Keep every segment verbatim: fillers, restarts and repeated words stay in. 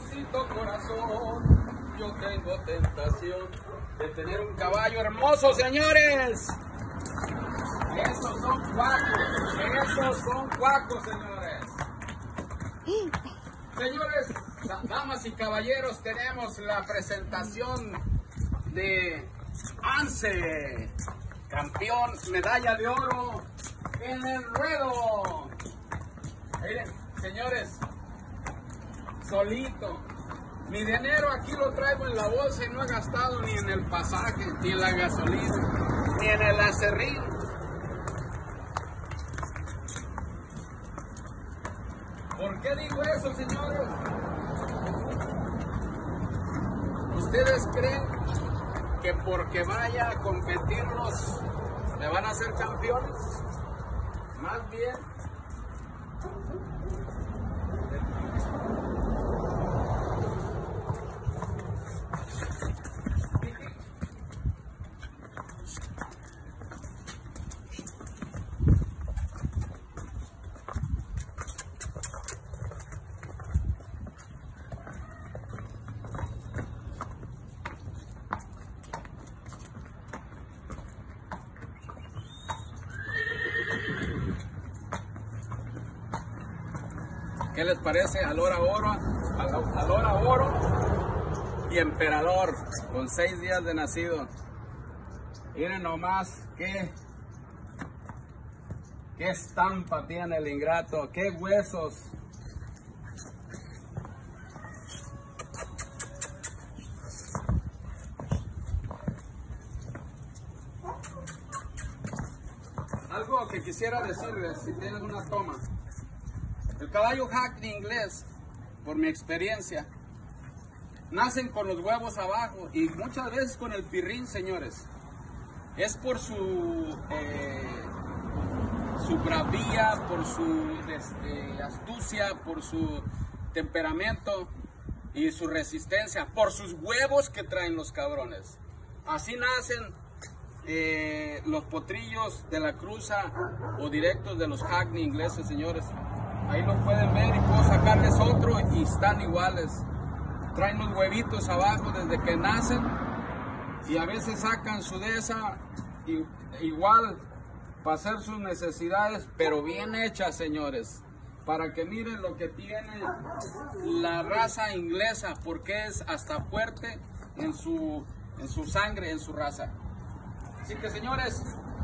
Amorcito corazón, yo tengo tentación de tener un caballo hermoso, señores. Esos son cuacos, esos son cuacos, señores. Señores, damas y caballeros, tenemos la presentación de Anse, campeón, medalla de oro en el ruedo. Miren, señores, solito. Mi dinero aquí lo traigo en la bolsa y no he gastado ni en el pasaje, ni en la gasolina, ni en el acerrín. ¿Por qué digo eso, señores? ¿Ustedes creen que porque vaya a competirlos me van a hacer campeones? Más bien, ¿qué les parece? Alora Oro, Alora Oro y Emperador, con seis días de nacido. Miren nomás qué, qué estampa tiene el ingrato, qué huesos. Algo que quisiera decirles, si tienen una toma. El caballo Hackney inglés, por mi experiencia, nacen con los huevos abajo y muchas veces con el pirrín, señores. Es por su, eh, su bravía, por su este, astucia, por su temperamento y su resistencia, por sus huevos que traen los cabrones. Así nacen eh, los potrillos de la cruza o directos de los Hackney ingleses, señores. Ahí lo pueden ver y puedo sacarles otro y están iguales. Traen los huevitos abajo desde que nacen y a veces sacan su de esa y, igual para hacer sus necesidades, pero bien hechas, señores. Para que miren lo que tiene la raza inglesa, porque es hasta fuerte en su, en su sangre, en su raza. Así que, señores,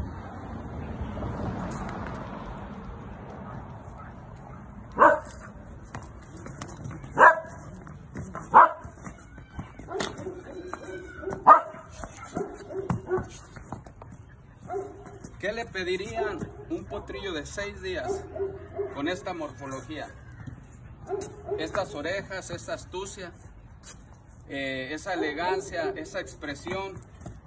¿qué le pedirían un potrillo de seis días con esta morfología? Estas orejas, esta astucia, eh, esa elegancia, esa expresión.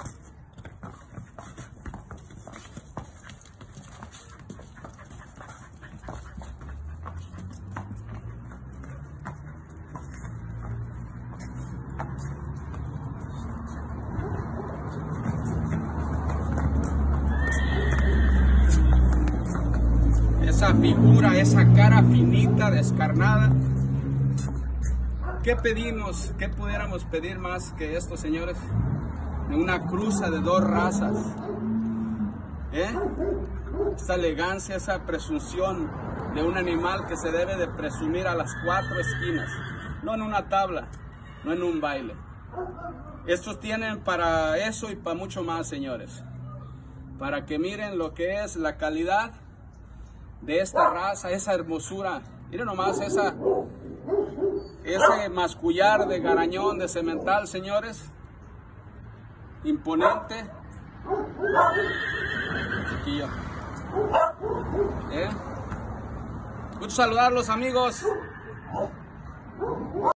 Esa figura, esa cara finita, descarnada. ¿Qué pedimos? ¿Qué pudiéramos pedir más que esto, señores? De una cruza de dos razas. ¿Eh? Esa elegancia, esa presunción de un animal que se debe de presumir a las cuatro esquinas. No en una tabla, no en un baile. Estos tienen para eso y para mucho más, señores. Para que miren lo que es la calidad de esta raza, esa hermosura. Miren nomás esa, ese mascullar de garañón, de semental, señores. Imponente. Chiquillo. ¿Eh? Mucho saludarlos, amigos.